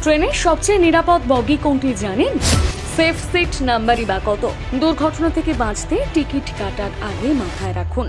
ট্রেনের সবচেয়ে নিরাপদ বগি কোনটি জানেন? সেফ সিট নাম্বারই বা কত? দুর্ঘটনা থেকে বাঁচতে টিকিট কাটার আগে মাথায় রাখুন।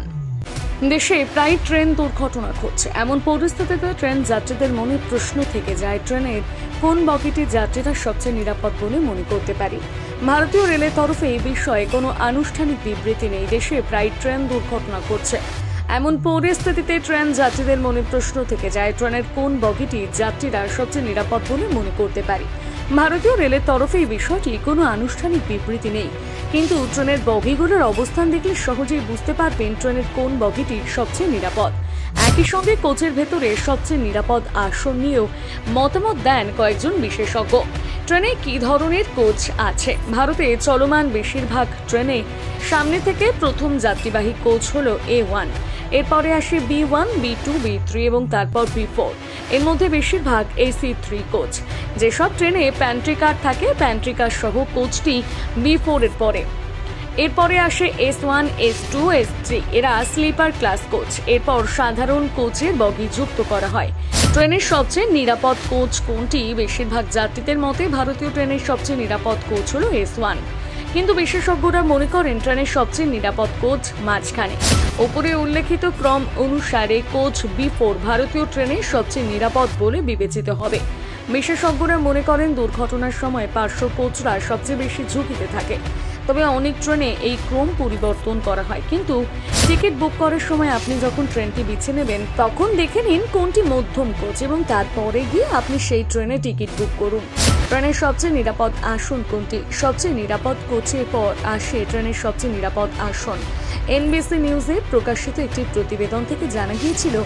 দেশে প্রায় ট্রেন দুর্ঘটনা ঘটছে। এমন পরিস্থিতিতে ট্রেন যাত্রীদের মনে প্রশ্ন থেকে যায়, ট্রেনের কোন বগিটি যাত্রীরা সবচেয়ে নিরাপদ বলে মনে করতে পারি। ভারতীয় রেলের তরফে এই বিষয়ে কোনো আনুষ্ঠানিক বিবৃতি নেই। দেশে প্রায় ট্রেন দুর্ঘটনা ঘটছে। এমন পরিস্থিতিতে ট্রেন যাত্রীদের মনে প্রশ্ন থেকে যায়, ট্রেনের কোন বগিটি যাত্রীরা সবচেয়ে নিরাপদ বলে মনে করতে পারে। ভারতীয় রেলের তরফে এই বিষয়টি কোনো আনুষ্ঠানিক বিবৃতি নেই, কিন্তু ট্রেনের বগিগুলোর অবস্থান দেখলে সহজেই বুঝতে পারবেন ট্রেনের কোন বগিটি সবচেয়ে নিরাপদ। একই সঙ্গে কোচের ভেতরে সবচেয়ে নিরাপদ আসন নিয়েও মতামত দেন কয়েকজন বিশেষজ্ঞ। ট্রেনে কি ধরনের কোচ আছে? ভারতে চলমান বেশিরভাগ ট্রেনে সামনে থেকে প্রথম যাত্রীবাহী কোচ হলো A1, এরপরে আসে B1, B2, B3 এবং তারপর B4। এর মধ্যে বেশিরভাগ AC3 কোচ। যেসব ট্রেনে প্যান্ট্রি কার থাকে, প্যান্ট্রি কার সহ কোচটি B4 এর পরে। এরপরে আসে S1, S2, S3, এরা স্লিপার ক্লাস কোচ। এরপর সাধারণ কোচে বগি যুক্ত করা হয়। ট্রেনের সবচেয়ে নিরাপদ কোচ কোনটি? বেশিরভাগ যাত্রীদের মতে ভারতীয় ট্রেনের সবচেয়ে নিরাপদ কোচ হলো S1, কিন্তু বিশেষজ্ঞরা মনে করেন ট্রেনের সবচেয়ে নিরাপদ কোচ মাঝখানে। ওপরে উল্লেখিত ক্রম অনুসারে কোচ B4 ভারতীয় ট্রেনের সবচেয়ে নিরাপদ বলে বিবেচিত হবে। বিশেষজ্ঞরা মনে করেন দুর্ঘটনার সময় পার্শ্ব কোচরা সবচেয়ে বেশি ঝুঁকিতে থাকে। তবে অনেক ট্রেনে এই ক্রম পরিবর্তন করা হয়, কিন্তু টিকিট বুক করার সময় আপনি যখন ট্রেনটি বেছে নেবেন তখন দেখে নিন কোনটি মধ্যম কোচ এবং তারপরে গিয়ে আপনি সেই ট্রেনে টিকিট বুক করুন। ট্রেনের সবচেয়ে নিরাপদ আসন কোনটি? সবচেয়ে নিরাপদ কোচের পর আসে ট্রেনের সবচেয়ে নিরাপদ আসন। এনবিসি নিউজে প্রকাশিত একটি প্রতিবেদন থেকে জানা গিয়েছিল,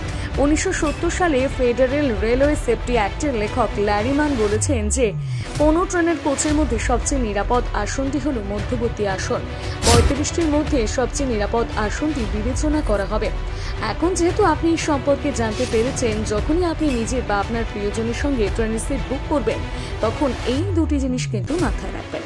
1970 সালে ফেডারেল রেলওয়ে সেফটি অ্যাক্টের লেখক ল্যারিমান বলেছেন যে 15 ট্রেনের কোচের মধ্যে সবচেয়ে নিরাপদ আসনটি হল মধ্যবর্তী আসন। 35টির মধ্যে সবচেয়ে নিরাপদ আসনটি বিবেচনা করা হবে। এখন যেহেতু আপনি এই সম্পর্কে জানতে পেরেছেন, যখনই আপনি নিজের বা আপনার প্রিয়জনের সঙ্গে ট্রেনের সিট বুক করবেন তখন এই দুটি জিনিস কিন্তু মাথায় রাখবেন।